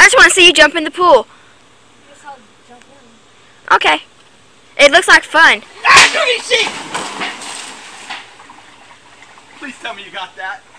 just want to see you jump in the pool. Guess I'll jump in. Okay. It looks like fun. Ah, Please tell me you got that.